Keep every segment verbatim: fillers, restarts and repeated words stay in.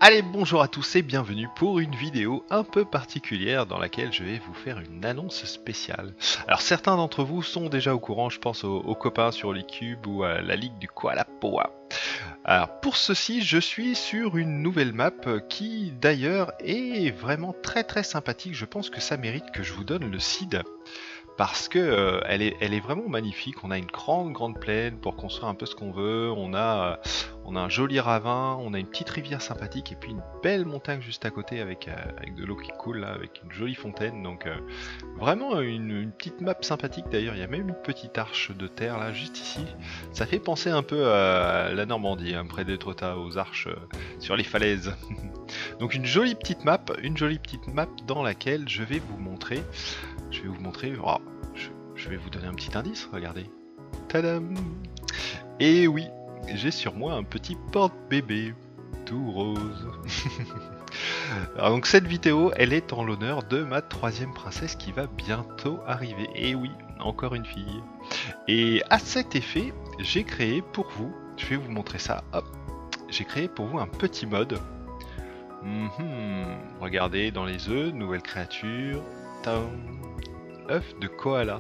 Allez, bonjour à tous et bienvenue pour une vidéo un peu particulière dans laquelle je vais vous faire une annonce spéciale. Alors certains d'entre vous sont déjà au courant, je pense aux, aux copains sur LeCube ou à la ligue du Koala Poa. Alors pour ceci, je suis sur une nouvelle map qui d'ailleurs est vraiment très très sympathique. Je pense que ça mérite que je vous donne le seed. Parce que euh, elle, est, elle est vraiment magnifique. On a une grande grande plaine pour construire un peu ce qu'on veut. On a, euh, on a un joli ravin, on a une petite rivière sympathique et puis une belle montagne juste à côté avec, euh, avec de l'eau qui coule là, avec une jolie fontaine. Donc euh, vraiment une, une petite map sympathique. D'ailleurs il y a même une petite arche de terre là juste ici. Ça fait penser un peu à la Normandie, hein, près d'Étretat, aux arches euh, sur les falaises. Donc une jolie petite map, une jolie petite map dans laquelle je vais vous montrer. Je vais vous montrer, oh, je, je vais vous donner un petit indice, regardez. Tadam! Et oui, j'ai sur moi un petit porte-bébé, tout rose. Alors donc cette vidéo, elle est en l'honneur de ma troisième princesse qui va bientôt arriver. Et oui, encore une fille. Et à cet effet, j'ai créé pour vous, je vais vous montrer ça, hop, j'ai créé pour vous un petit mode. Mm-hmm. Regardez, dans les œufs, nouvelle créature, tam. œuf de koala.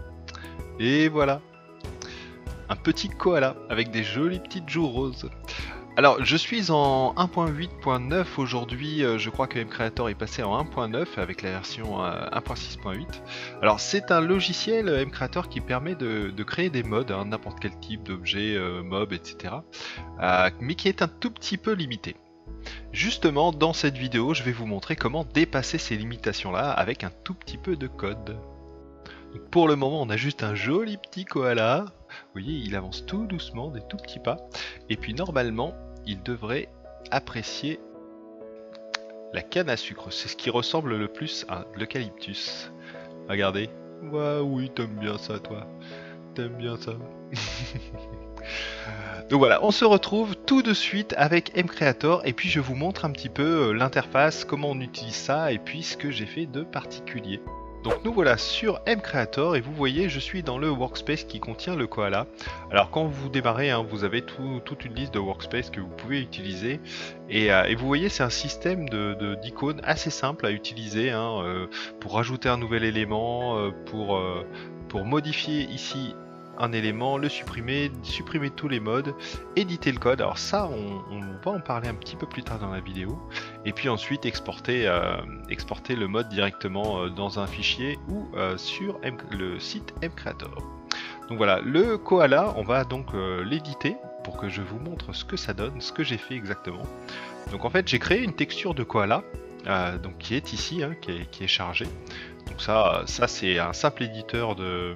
Et voilà, un petit koala avec des jolies petites joues roses. Alors je suis en un point huit point neuf aujourd'hui, je crois que MCreator est passé en un point neuf avec la version un point six point huit. Alors c'est un logiciel MCreator qui permet de, de créer des modes, hein, n'importe quel type d'objet, euh, mob, et cetera. Euh, mais qui est un tout petit peu limité. Justement, dans cette vidéo, je vais vous montrer comment dépasser ces limitations-là avec un tout petit peu de code. Donc pour le moment, on a juste un joli petit koala. Vous voyez, il avance tout doucement, des tout petits pas. Et puis normalement, il devrait apprécier la canne à sucre. C'est ce qui ressemble le plus à l'eucalyptus. Regardez. Ouais, oui, t'aimes bien ça, toi. T'aimes bien ça. Donc voilà, on se retrouve tout de suite avec MCreator et puis je vous montre un petit peu l'interface, comment on utilise ça et puis ce que j'ai fait de particulier. Donc nous voilà sur MCreator et vous voyez je suis dans le workspace qui contient le koala. Alors quand vous démarrez, hein, vous avez tout, toute une liste de workspace que vous pouvez utiliser et, euh, et vous voyez c'est un système de, de, d'icônes assez simple à utiliser, hein, euh, pour rajouter un nouvel élément, euh, pour, euh, pour modifier ici un élément, le supprimer, supprimer tous les modes, éditer le code. Alors ça, on, on va en parler un petit peu plus tard dans la vidéo. Et puis ensuite exporter, euh, exporter le mode directement euh, dans un fichier ou euh, sur M le site MCreator. Donc voilà, le koala, on va donc euh, l'éditer pour que je vous montre ce que ça donne, ce que j'ai fait exactement. Donc en fait, j'ai créé une texture de koala, euh, donc qui est ici, hein, qui, est, qui est chargée. Donc ça, ça c'est un simple éditeur de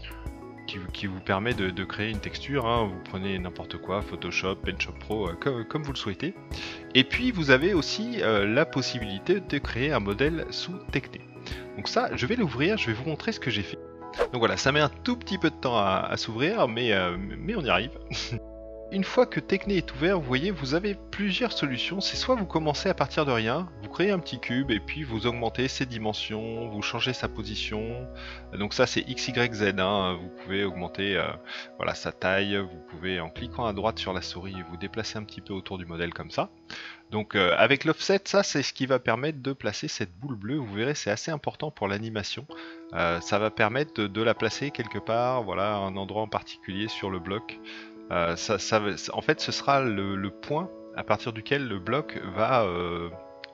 Qui, qui vous permet de, de créer une texture, hein. Vous prenez n'importe quoi, Photoshop, PaintShop Pro, euh, comme, comme vous le souhaitez. Et puis vous avez aussi euh, la possibilité de créer un modèle sous Techné. Donc ça, je vais l'ouvrir, je vais vous montrer ce que j'ai fait. Donc voilà, ça met un tout petit peu de temps à, à s'ouvrir, mais, euh, mais on y arrive. Une fois que Techné est ouvert, vous voyez, vous avez plusieurs solutions. C'est soit vous commencez à partir de rien, vous créez un petit cube et puis vous augmentez ses dimensions, vous changez sa position. Donc ça c'est X Y Z, hein. Vous pouvez augmenter euh, voilà, sa taille, vous pouvez en cliquant à droite sur la souris vous déplacer un petit peu autour du modèle comme ça. Donc euh, avec l'offset, ça c'est ce qui va permettre de placer cette boule bleue. Vous verrez, c'est assez important pour l'animation. Euh, ça va permettre de, de la placer quelque part, voilà, à un endroit en particulier sur le bloc. Euh, ça, ça, en fait, ce sera le, le point à partir duquel le bloc va, euh,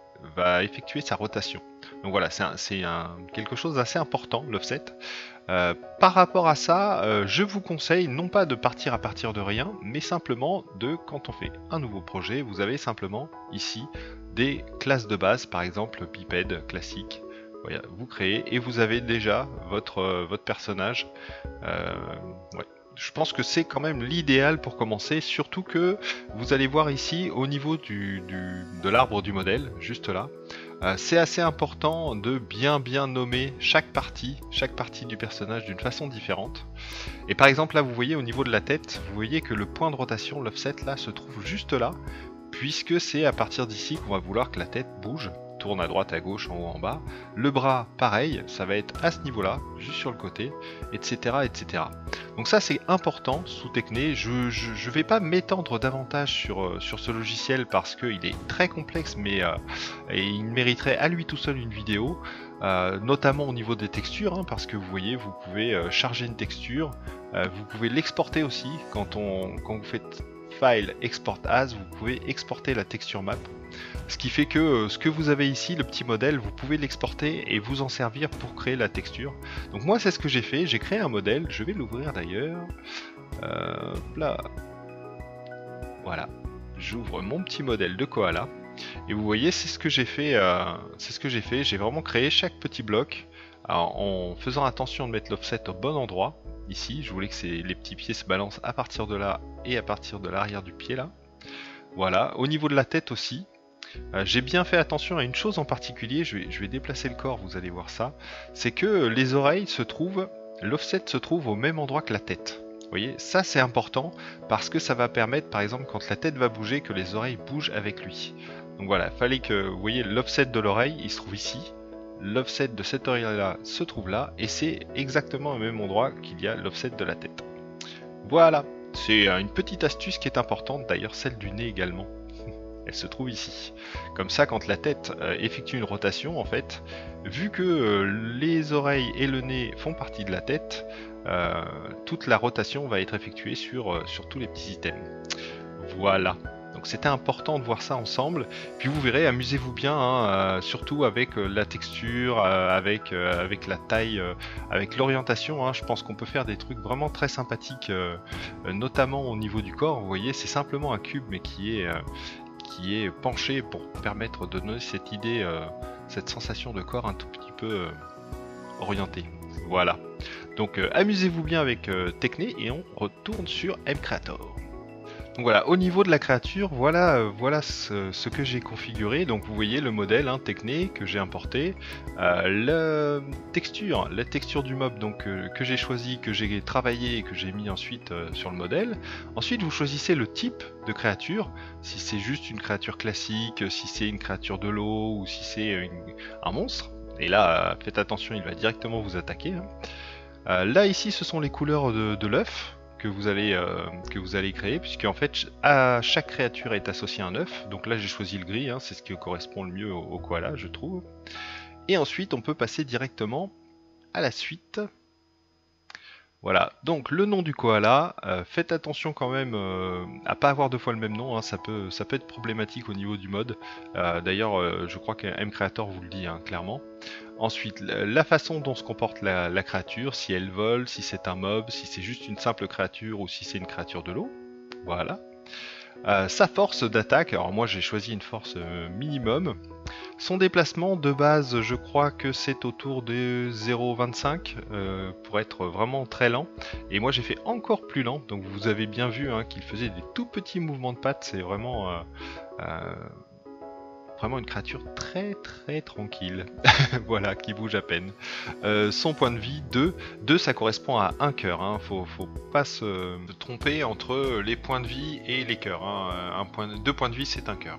va effectuer sa rotation. Donc voilà, c'est un, c'est un, quelque chose d'assez important, l'offset. Euh, par rapport à ça, euh, je vous conseille non pas de partir à partir de rien, mais simplement de, quand on fait un nouveau projet, vous avez simplement ici des classes de base, par exemple bipède classique. Voilà, vous créez et vous avez déjà votre, euh, votre personnage. Euh, ouais. Je pense que c'est quand même l'idéal pour commencer, surtout que vous allez voir ici au niveau du, du, de l'arbre du modèle, juste là, euh, c'est assez important de bien bien nommer chaque partie, chaque partie du personnage d'une façon différente. Et par exemple là vous voyez au niveau de la tête, vous voyez que le point de rotation, l'offset là, se trouve juste là, puisque c'est à partir d'ici qu'on va vouloir que la tête bouge. tourne à droite, à gauche, en haut, en bas. Le bras, pareil, ça va être à ce niveau-là, juste sur le côté, et cetera, et cetera. Donc ça c'est important sous Techné. Je ne vais pas m'étendre davantage sur, euh, sur ce logiciel parce qu'il est très complexe, mais euh, et il mériterait à lui tout seul une vidéo. Euh, notamment au niveau des textures, hein, parce que vous voyez, vous pouvez euh, charger une texture, euh, vous pouvez l'exporter aussi, quand, on, quand vous faites File, Export As, vous pouvez exporter la texture map, ce qui fait que euh, ce que vous avez ici, le petit modèle, vous pouvez l'exporter et vous en servir pour créer la texture. Donc moi c'est ce que j'ai fait, j'ai créé un modèle, je vais l'ouvrir d'ailleurs, euh, là, voilà, j'ouvre mon petit modèle de koala. Et vous voyez, c'est ce que j'ai fait. Euh, c'est ce que j'ai fait. J'ai vraiment créé chaque petit bloc alors, en faisant attention de mettre l'offset au bon endroit. Ici, je voulais que les petits pieds se balancent à partir de là et à partir de l'arrière du pied là. Voilà. Au niveau de la tête aussi, euh, j'ai bien fait attention à une chose en particulier. Je vais, je vais déplacer le corps. Vous allez voir ça. C'est que les oreilles se trouvent, l'offset se trouve au même endroit que la tête. Vous voyez, ça c'est important parce que ça va permettre, par exemple, quand la tête va bouger, que les oreilles bougent avec lui. Donc voilà, il fallait que, vous voyez, l'offset de l'oreille, il se trouve ici. L'offset de cette oreille-là se trouve là. Et c'est exactement au même endroit qu'il y a l'offset de la tête. Voilà, c'est une petite astuce qui est importante, d'ailleurs celle du nez également. Elle se trouve ici. Comme ça, quand la tête euh, effectue une rotation, en fait, vu que euh, les oreilles et le nez font partie de la tête, euh, toute la rotation va être effectuée sur, euh, sur tous les petits items. Voilà. Donc c'était important de voir ça ensemble. Puis vous verrez, amusez-vous bien, hein, euh, surtout avec euh, la texture, euh, avec, euh, avec la taille, euh, avec l'orientation. Hein, je pense qu'on peut faire des trucs vraiment très sympathiques, euh, euh, notamment au niveau du corps. Vous voyez, c'est simplement un cube, mais qui est... Euh, qui est penché pour permettre de donner cette idée, euh, cette sensation de corps un tout petit peu euh, orienté. Voilà. Donc euh, amusez-vous bien avec euh, Techné et on retourne sur mCreator. Donc voilà, au niveau de la créature, voilà, euh, voilà ce, ce que j'ai configuré. Donc vous voyez le modèle hein, Techné que j'ai importé, euh, la texture, la texture du mob donc euh, que j'ai choisi, que j'ai travaillé et que j'ai mis ensuite euh, sur le modèle. Ensuite vous choisissez le type de créature, si c'est juste une créature classique, si c'est une créature de l'eau ou si c'est un monstre. Et là, euh, faites attention, il va directement vous attaquer. Hein. Euh, là ici, ce sont les couleurs de, de l'œuf. Que vous allez euh, que vous allez créer, puisque en fait à chaque créature est associé un œuf. Donc là j'ai choisi le gris, hein, c'est ce qui correspond le mieux au, au koala, je trouve. Et ensuite on peut passer directement à la suite. Voilà, donc le nom du koala, euh, faites attention quand même euh, à pas avoir deux fois le même nom, hein, ça peut ça peut être problématique au niveau du mode. Euh, D'ailleurs, euh, je crois que mCreator vous le dit hein, clairement. Ensuite, la façon dont se comporte la, la créature, si elle vole, si c'est un mob, si c'est juste une simple créature ou si c'est une créature de l'eau. Voilà. Euh, sa force d'attaque, alors moi j'ai choisi une force euh, minimum. Son déplacement de base, je crois que c'est autour de zéro virgule vingt-cinq euh, pour être vraiment très lent. Et moi j'ai fait encore plus lent, donc vous avez bien vu hein, qu'il faisait des tout petits mouvements de pattes, c'est vraiment... Euh, euh, Vraiment une créature très très tranquille, voilà, qui bouge à peine. Euh, son point de vie, deux. deux ça correspond à un cœur, hein. faut, faut pas se tromper entre les points de vie et les cœurs. Hein. Un point, deux points de vie c'est un cœur.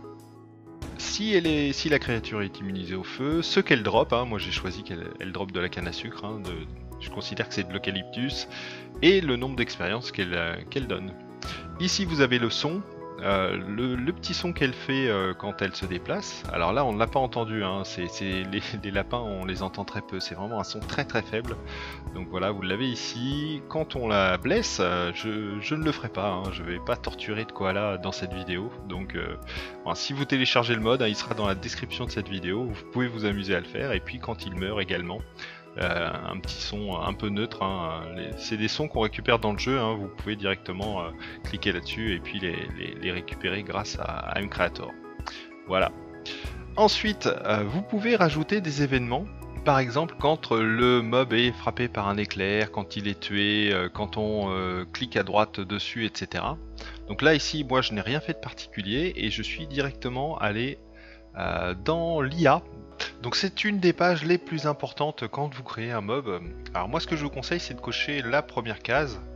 Si, elle est, si la créature est immunisée au feu, ce qu'elle drop, hein, moi j'ai choisi qu'elle elle drop de la canne à sucre, hein, de, je considère que c'est de l'eucalyptus, et le nombre d'expériences qu'elle qu'elle donne. Ici vous avez le son. Euh, le, le petit son qu'elle fait euh, quand elle se déplace, alors là on ne l'a pas entendu, hein, c'est, c'est les, les lapins on les entend très peu, c'est vraiment un son très très faible, donc voilà vous l'avez ici. Quand on la blesse, euh, je, je ne le ferai pas, hein, je vais pas torturer de koala dans cette vidéo, donc euh, bon, si vous téléchargez le mode, hein, il sera dans la description de cette vidéo, vous pouvez vous amuser à le faire, et puis quand il meurt également, Euh, un petit son un peu neutre, hein. C'est des sons qu'on récupère dans le jeu, hein. Vous pouvez directement euh, cliquer là-dessus et puis les, les, les récupérer grâce à, à mCreator. Voilà. Ensuite, euh, vous pouvez rajouter des événements, par exemple quand le mob est frappé par un éclair, quand il est tué, euh, quand on euh, clique à droite dessus, et cetera. Donc là ici, moi je n'ai rien fait de particulier et je suis directement allé euh, dans l'I A. Donc c'est une des pages les plus importantes quand vous créez un mob. Alors moi ce que je vous conseille c'est de cocher la première case,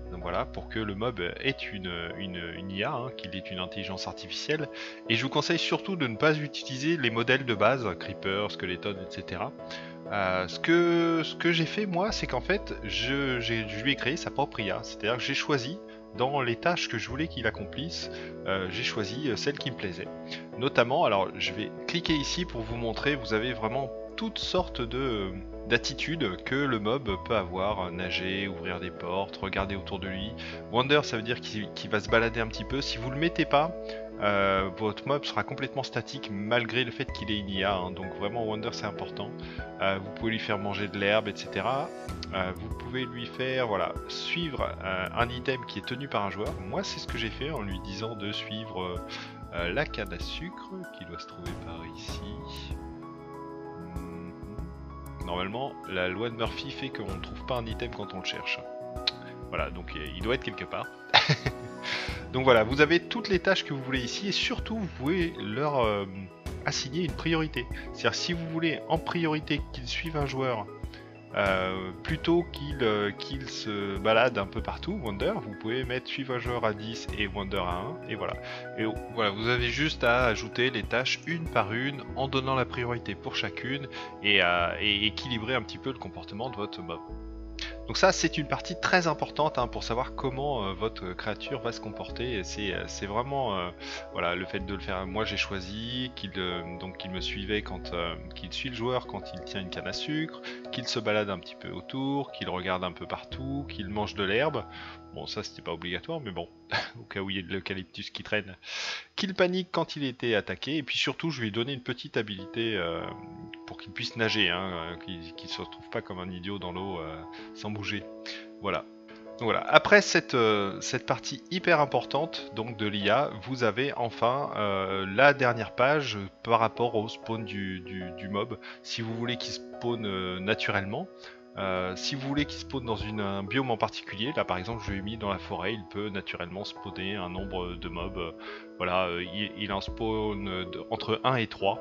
Donc voilà, pour que le mob ait une, une, une I A, hein, qu'il ait une intelligence artificielle. Et je vous conseille surtout de ne pas utiliser les modèles de base, Creeper, Skeleton, et cetera. Euh, ce que, ce que j'ai fait moi, c'est qu'en fait, je, je lui ai créé sa propre I A. C'est-à-dire que j'ai choisi, dans les tâches que je voulais qu'il accomplisse, euh, j'ai choisi celle qui me plaisait. Notamment, alors je vais cliquer ici pour vous montrer, vous avez vraiment toutes sortes de d'attitudes que le mob peut avoir, nager, ouvrir des portes, regarder autour de lui. Wander, ça veut dire qu'il qu'il va se balader un petit peu. Si vous le mettez pas, euh, votre mob sera complètement statique malgré le fait qu'il ait une I A, hein. Donc vraiment Wander c'est important. Euh, vous pouvez lui faire manger de l'herbe, et cetera. Euh, vous pouvez lui faire voilà, suivre euh, un item qui est tenu par un joueur. Moi c'est ce que j'ai fait en lui disant de suivre euh, la canne à sucre qui doit se trouver par ici. Normalement, la loi de Murphy fait qu'on ne trouve pas un item quand on le cherche. Voilà, donc il doit être quelque part. Donc voilà, vous avez toutes les tâches que vous voulez ici et surtout vous pouvez leur euh, assigner une priorité. C'est-à-dire si vous voulez en priorité qu'ils suivent un joueur euh, plutôt qu'il euh, qu'il se balade un peu partout, Wander, vous pouvez mettre suivre un joueur à dix et Wander à un, et voilà. Et voilà, vous avez juste à ajouter les tâches une par une en donnant la priorité pour chacune et, à, et équilibrer un petit peu le comportement de votre mob. Donc ça c'est une partie très importante hein, pour savoir comment euh, votre créature va se comporter. C'est c'est vraiment euh, voilà, le fait de le faire. Moi j'ai choisi qu'il euh, donc qu'il me suivait quand euh, qu'il suit le joueur quand il tient une canne à sucre, qu'il se balade un petit peu autour, qu'il regarde un peu partout, qu'il mange de l'herbe. Bon ça c'était pas obligatoire mais bon, au cas où il y a de l'eucalyptus qui traîne. Qu'il panique quand il était attaqué, et puis surtout je lui ai donné une petite habilité euh, pour qu'il puisse nager, hein, euh, qu'il ne se retrouve pas comme un idiot dans l'eau euh, sans bouger. Voilà. Donc voilà. Après cette, euh, cette partie hyper importante donc de l'I A, vous avez enfin euh, la dernière page par rapport au spawn du, du, du mob. Si vous voulez qu'il spawn euh, naturellement, Euh, si vous voulez qu'il spawn dans une, un biome en particulier, là par exemple je lui ai mis dans la forêt, il peut naturellement spawner un nombre de mobs. Euh, voilà, euh, il, il en spawn de, entre un et trois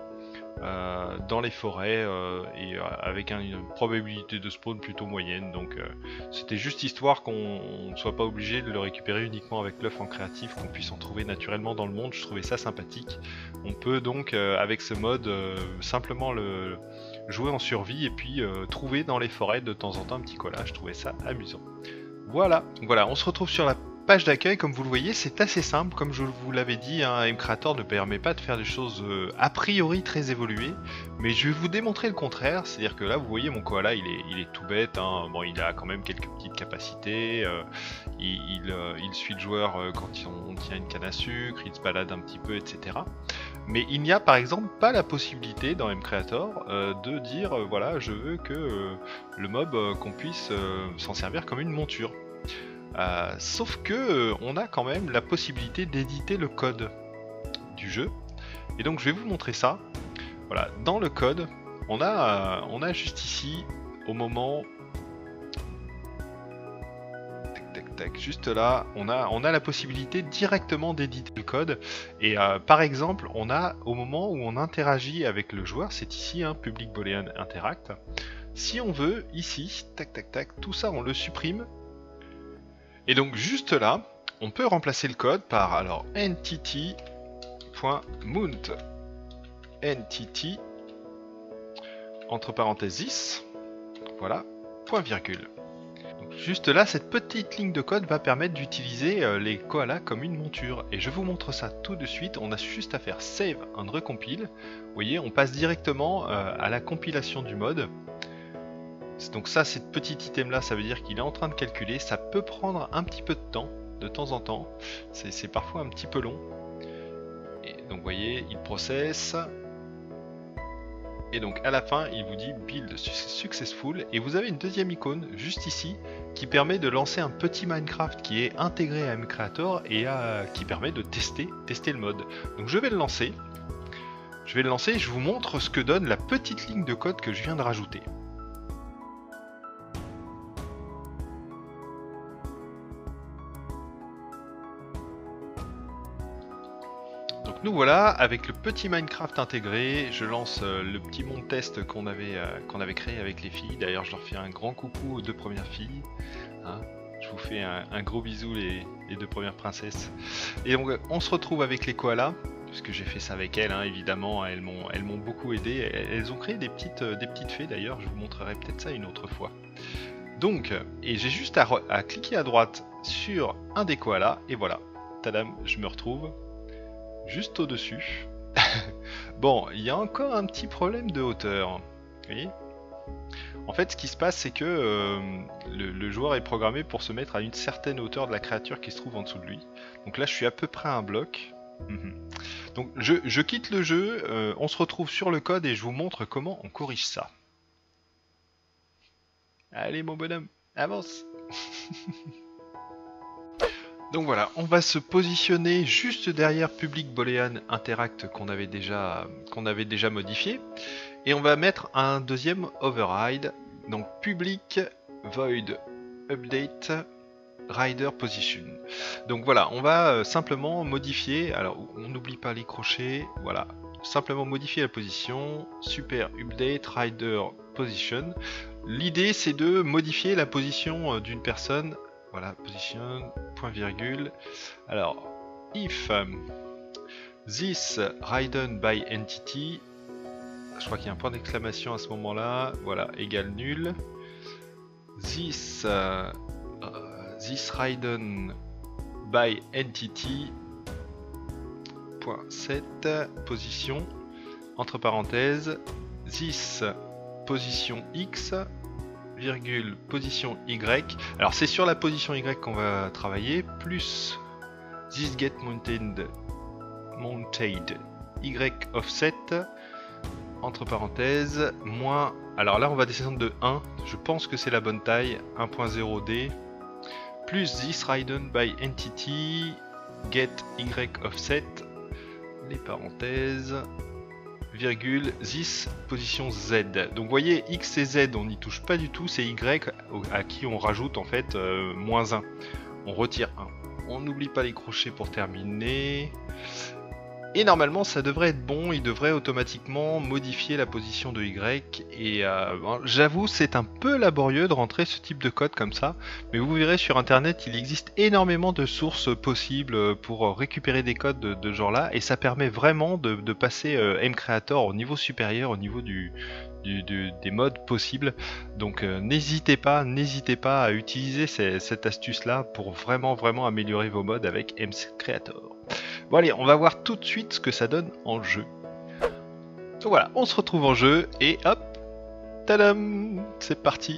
euh, dans les forêts euh, et euh, avec un, une probabilité de spawn plutôt moyenne. Donc euh, c'était juste histoire qu'on ne soit pas obligé de le récupérer uniquement avec l'œuf en créatif, qu'on puisse en trouver naturellement dans le monde. Je trouvais ça sympathique. On peut donc euh, avec ce mode euh, simplement le jouer en survie et puis euh, trouver dans les forêts de temps en temps un petit collage. Je trouvais ça amusant. Voilà, donc voilà, on se retrouve sur la page d'accueil. Comme vous le voyez, c'est assez simple. Comme je vous l'avais dit, hein, mCreator ne permet pas de faire des choses euh, a priori très évoluées, mais je vais vous démontrer le contraire. C'est-à-dire que là, vous voyez, mon koala, il est, il est tout bête, hein. Bon, il a quand même quelques petites capacités. Euh, il, il, euh, il suit le joueur euh, quand on tient une canne à sucre, il se balade un petit peu, et cetera. Mais il n'y a par exemple pas la possibilité dans mCreator euh, de dire euh, voilà, je veux que euh, le mob euh, qu'on puisse euh, s'en servir comme une monture. Euh, sauf que euh, on a quand même la possibilité d'éditer le code du jeu. Et donc je vais vous montrer ça. Voilà, dans le code, on a, euh, on a juste ici au moment. Tac, juste là, on a, on a la possibilité directement d'éditer le code. Et euh, par exemple, on a au moment où on interagit avec le joueur, c'est ici, hein, Public Boolean Interact. Si on veut, ici, tac tac tac, tout ça on le supprime. Et donc juste là, on peut remplacer le code par alors entity.mount entity entre parenthèses voilà, point virgule. Juste là, cette petite ligne de code va permettre d'utiliser euh, les koalas comme une monture. Et je vous montre ça tout de suite. On a juste à faire save and recompile. Vous voyez, on passe directement euh, à la compilation du mode. Donc ça, cette petite item là, ça veut dire qu'il est en train de calculer. Ça peut prendre un petit peu de temps, de temps en temps. C'est parfois un petit peu long. Et donc vous voyez, il processe. Et donc à la fin, il vous dit build successful, et vous avez une deuxième icône juste ici qui permet de lancer un petit Minecraft qui est intégré à mCreator et à, qui permet de tester, tester le mode. Donc je vais le lancer. Je vais le lancer et je vous montre ce que donne la petite ligne de code que je viens de rajouter. Donc nous voilà, avec le petit Minecraft intégré, je lance euh, le petit monde test qu'on avait, euh, qu'on avait créé avec les filles. D'ailleurs je leur fais un grand coucou aux deux premières filles. Hein. Je vous fais un, un gros bisou les, les deux premières princesses. Et donc on se retrouve avec les koalas, puisque j'ai fait ça avec elles, hein, évidemment, elles m'ont elles m'ont beaucoup aidé. Elles ont créé des petites, des petites fées d'ailleurs, je vous montrerai peut-être ça une autre fois. Donc, et j'ai juste à, à cliquer à droite sur un des koalas, et voilà, tadam, je me retrouve juste au-dessus. Bon, il y a encore un petit problème de hauteur, vous voyez ? En fait, ce qui se passe, c'est que euh, le, le joueur est programmé pour se mettre à une certaine hauteur de la créature qui se trouve en dessous de lui. Donc là, je suis à peu près à un bloc. Mmh. Donc je, je quitte le jeu, euh, on se retrouve sur le code et je vous montre comment on corrige ça. Allez mon bonhomme, avance. Donc voilà, on va se positionner juste derrière Public Boolean Interact qu'on avait déjà qu'on avait déjà modifié. Et on va mettre un deuxième override, donc public void update rider position. Donc voilà, on va euh, simplement modifier, alors on n'oublie pas les crochets, voilà, simplement modifier la position, super update rider position. L'idée c'est de modifier la position euh, d'une personne, voilà, position, point virgule. Alors, if um, this ridden by entity, je crois qu'il y a un point d'exclamation à ce moment-là, voilà, égale nul. This, uh, uh, this ridden by entity, point set, position, entre parenthèses, this position x, virgule, position y. Alors c'est sur la position y qu'on va travailler, plus this get mounted, mounted y offset, entre parenthèses, moins, alors là on va descendre de un, je pense que c'est la bonne taille, un point zéro d, plus this ridden by entity, get y offset, les parenthèses, virgule, this position z. Donc vous voyez, x et z on n'y touche pas du tout, c'est y à qui on rajoute en fait euh, moins un. On retire un. On n'oublie pas les crochets pour terminer. Et normalement ça devrait être bon, il devrait automatiquement modifier la position de Y. Et euh, bon, j'avoue c'est un peu laborieux de rentrer ce type de code comme ça. Mais vous verrez sur internet il existe énormément de sources possibles pour récupérer des codes de, de genre là. Et ça permet vraiment de, de passer euh, mCreator au niveau supérieur, au niveau du, du, du, des modes possibles. Donc euh, n'hésitez pas, n'hésitez pas à utiliser ces, cette astuce là pour vraiment vraiment améliorer vos modes avec mCreator. Bon allez, on va voir tout de suite ce que ça donne en jeu. Donc voilà, on se retrouve en jeu et hop, tadam, c'est parti.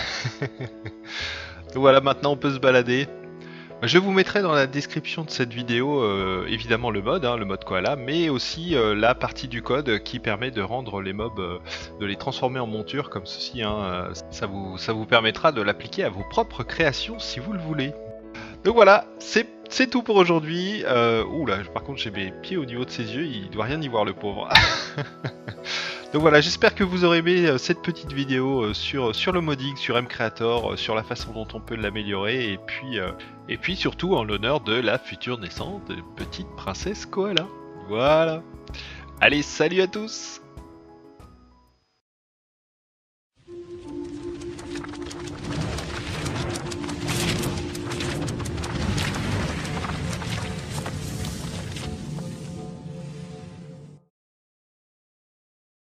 Donc voilà, maintenant on peut se balader. Je vous mettrai dans la description de cette vidéo euh, évidemment le mode, hein, le mode koala, mais aussi euh, la partie du code qui permet de rendre les mobs, euh, de les transformer en monture comme ceci. Hein, ça, vous, ça vous permettra de l'appliquer à vos propres créations si vous le voulez. Donc voilà, c'est c'est tout pour aujourd'hui. Euh, ouh là, par contre j'ai mes pieds au niveau de ses yeux, il doit rien y voir le pauvre. Donc voilà, j'espère que vous aurez aimé cette petite vidéo sur, sur le modding, sur mCreator, sur la façon dont on peut l'améliorer, et puis, euh, et puis surtout en l'honneur de la future naissante petite princesse koala. Voilà. Allez, salut à tous!